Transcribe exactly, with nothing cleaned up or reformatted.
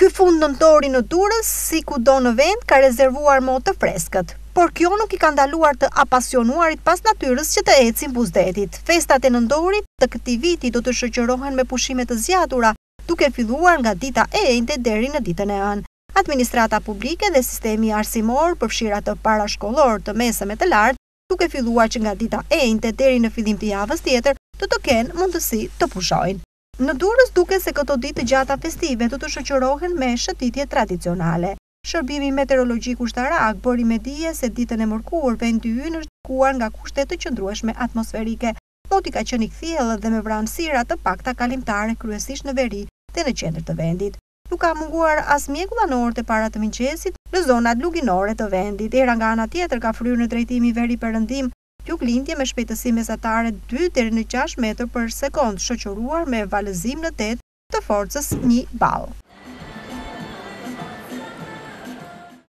Ky fund nëntori në Durrës, si kudo në vend, ka rezervuar motë të freskët. Por kjo nuk i ka ndaluar të apasionuarit pas natyrës që të ecin buzdetit. Festat e nëndorit të këtij viti do të shoqërohen me pushime të zgjatura, duke filluar nga dita e enjte deri në ditën e ënë. Administrata publike dhe sistemi arsimor për fshirat të parashkollor të mesëm e të lartë, duke filluar që nga dita e enjte deri në fillim të javës tjetër, do të kenë mundësi të pushojnë. Në Durrës duket se këto ditë të gjata festive do të shoqërohen me shëtitje tradicionale. Shërbimi meteorologjik ushtarak bëri me dije se ditën e mërkurë vendi ynë është kuar nga kushte të qëndrueshme atmosferike. Moti ka qenë i kthjellë dhe me vranësira të pakta kalimtare kryesisht në veri dhe në qendër të vendit. Nuk ka munguar as mjegullat në orët e para të mëngjesit në zonat luginore të vendit. Era nga ana tjetër ka fryrë në drejtimi veri-perëndim, juglindje me shpejtësi mesatare dy deri në gjashtë metër për sekond, shoqëruar me valëzim në tet të forcës një ball.